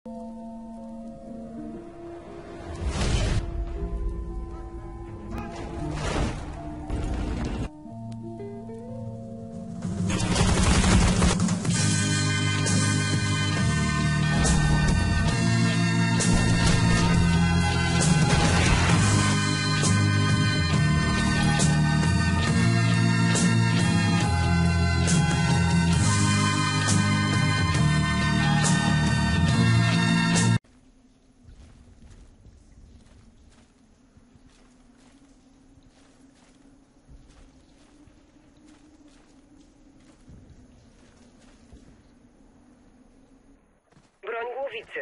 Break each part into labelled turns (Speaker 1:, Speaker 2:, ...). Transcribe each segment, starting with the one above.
Speaker 1: Broń głowicy.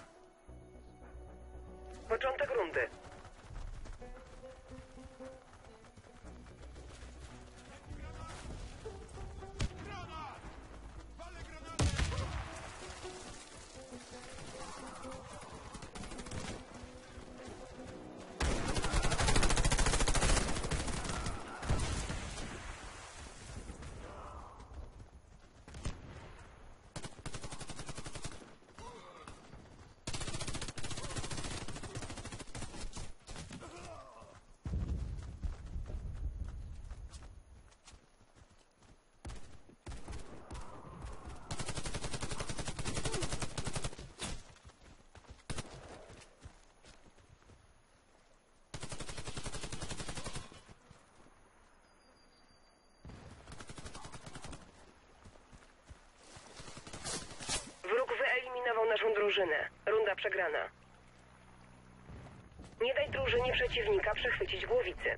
Speaker 1: Początek rundy. Wróg wyeliminował naszą drużynę. Runda przegrana. Nie daj drużynie przeciwnika przechwycić głowicy.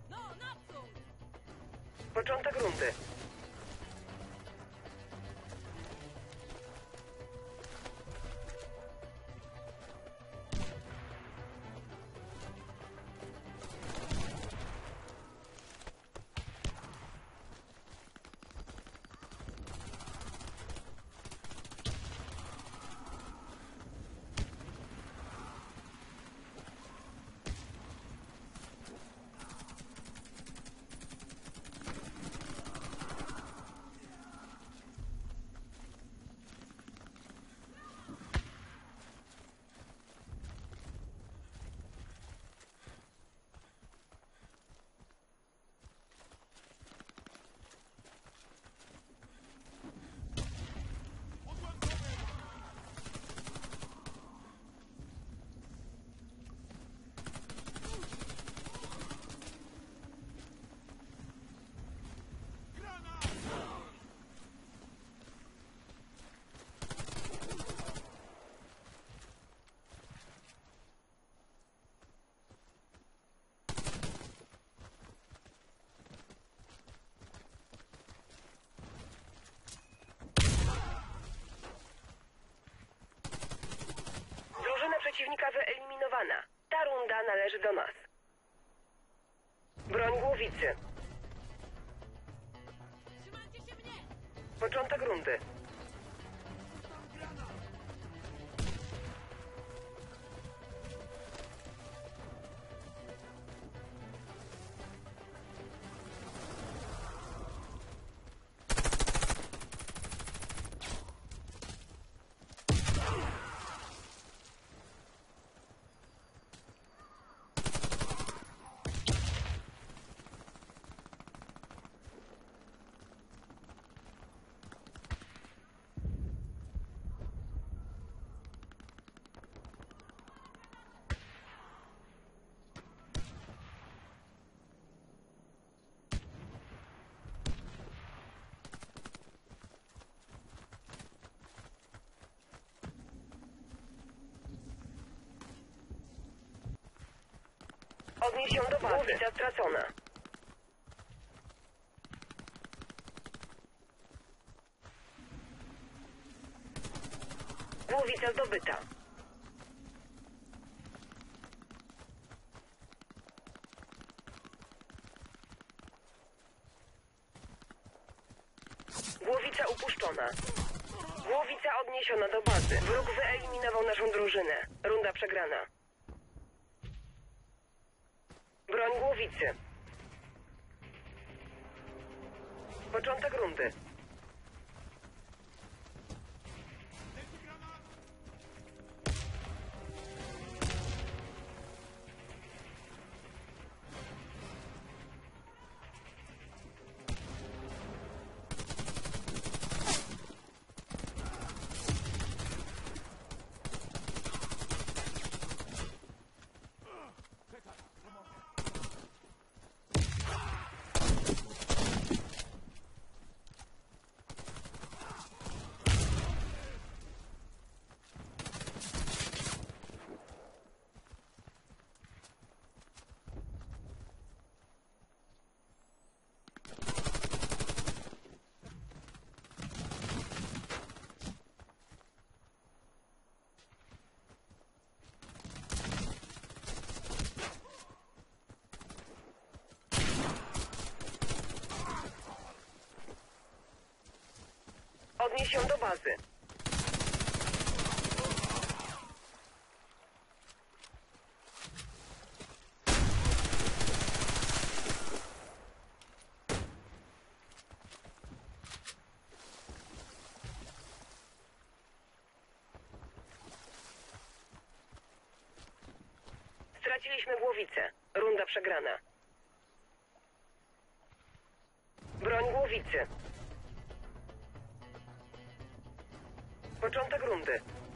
Speaker 1: Początek rundy. Przeciwnika wyeliminowana. Ta runda należy do nas. Broń głowicy. Początek rundy. Odnieś się do bazy. Głowica stracona. Głowica zdobyta. Głowica upuszczona. Głowica odniesiona do bazy. Wróg wyeliminował naszą drużynę. Runda przegrana. Broń głowicy. Początek rundy. Odnieś ją do bazy. Straciliśmy głowicę. Runda przegrana. Broń głowicy. Początek rundy.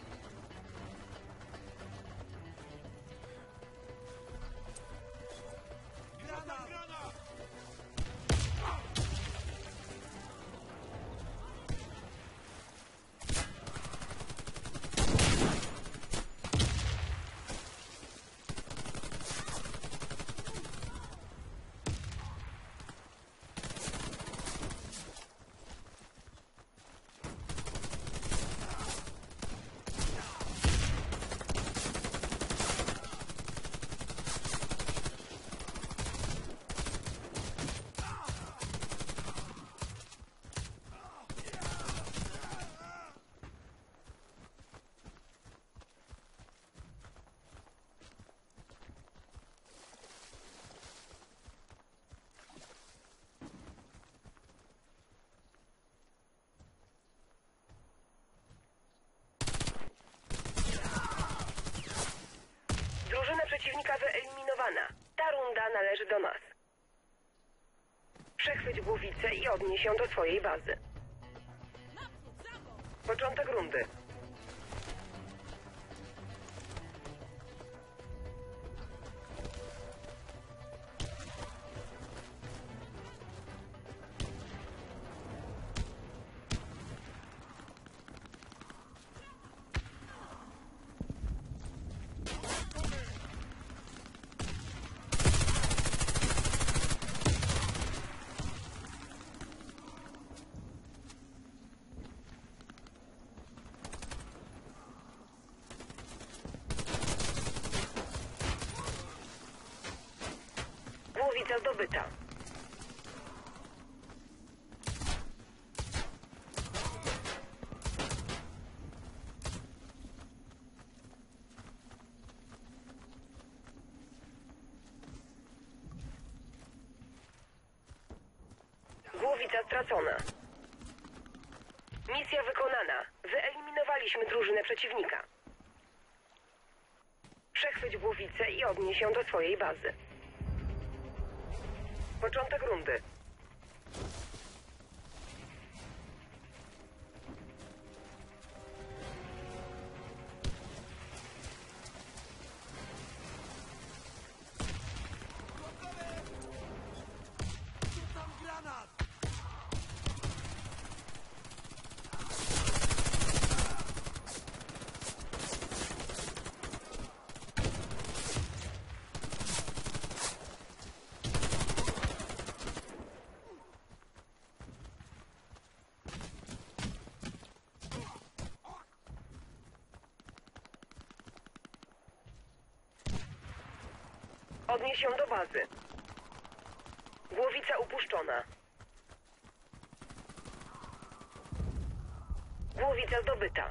Speaker 1: Drużyna przeciwnika wyeliminowana. Ta runda należy do nas. Przechwyć głowicę i odnieś ją do swojej bazy. Początek rundy. Głowica zdobyta. Głowica stracona. Misja wykonana. Wyeliminowaliśmy drużynę przeciwnika. Przechwyć głowicę i odnieś ją do swojej bazy. Początek rundy. Odnieś ją do bazy. Głowica upuszczona. Głowica zdobyta.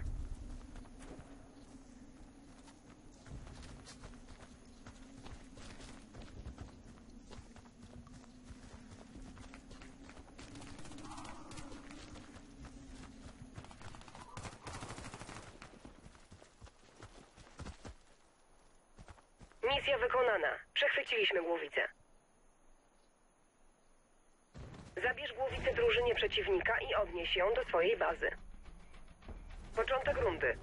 Speaker 1: Misja wykonana. Przechwyciliśmy głowicę. Zabierz głowicę drużynie przeciwnika i odnieś ją do swojej bazy. Początek rundy.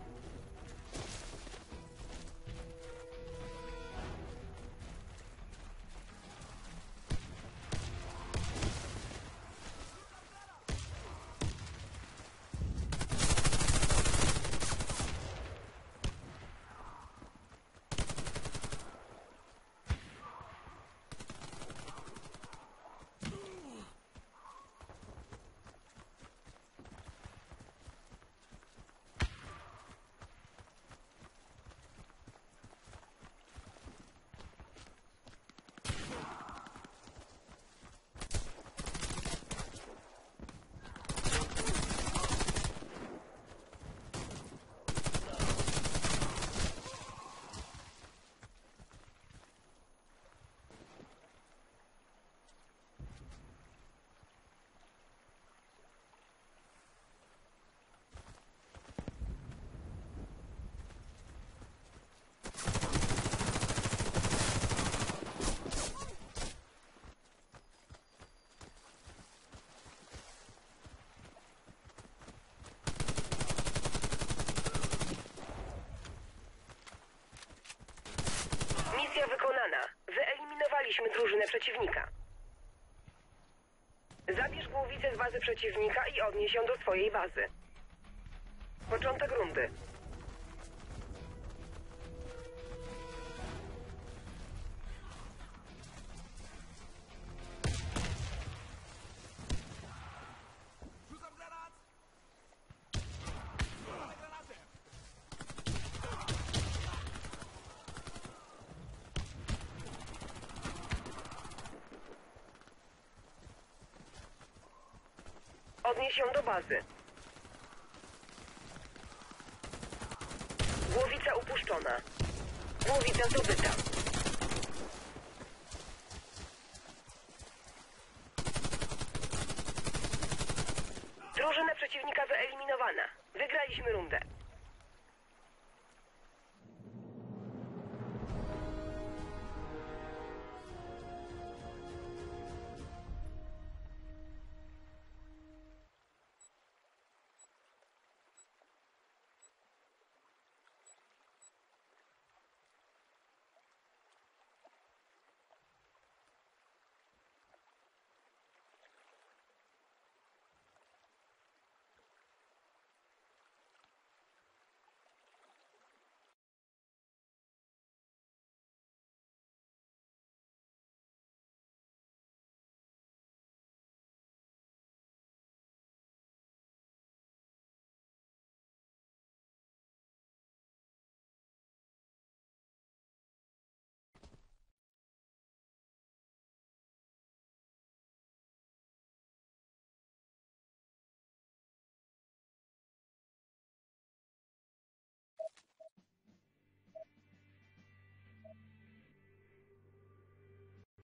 Speaker 1: drużynę przeciwnika. Zabierz głowicę z bazy przeciwnika i odnieś ją do swojej bazy. Początek rundy. Odnieś ją do bazy. Głowica upuszczona. Głowica zdobyta. Drużyna przeciwnika wyeliminowana. Wygraliśmy rundę.